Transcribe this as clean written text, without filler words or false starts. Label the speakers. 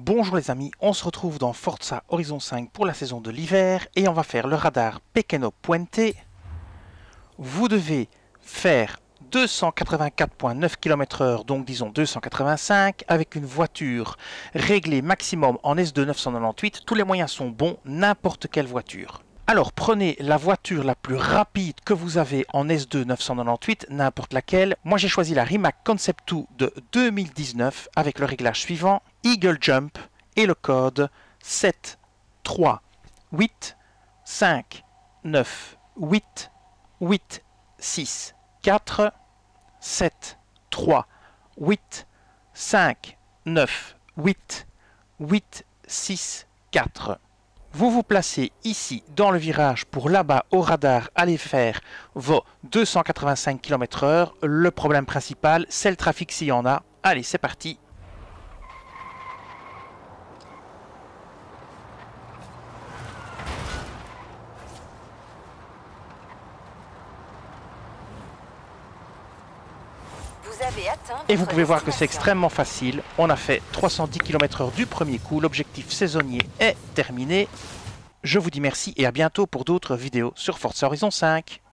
Speaker 1: Bonjour les amis, on se retrouve dans Forza Horizon 5 pour la saison de l'hiver et on va faire le radar Pequeno Puente. Vous devez faire 284,9 km/h, donc disons 285, avec une voiture réglée maximum en S2 998. Tous les moyens sont bons, n'importe quelle voiture. Alors prenez la voiture la plus rapide que vous avez en S2 998, n'importe laquelle. Moi j'ai choisi la Rimac Concept 2 de 2019 avec le réglage suivant, Eagle Jump et le code 7 3 8 5 9 8 8 6 4 7 3 8 5 9 8 8 6 4. Vous vous placez ici dans le virage pour là-bas au radar aller faire vos 285 km/h. Le problème principal, c'est le trafic s'il y en a. Allez, c'est parti. Et vous pouvez voir que c'est extrêmement facile. On a fait 310 km/h du premier coup. L'objectif saisonnier est terminé. Je vous dis merci et à bientôt pour d'autres vidéos sur Forza Horizon 5.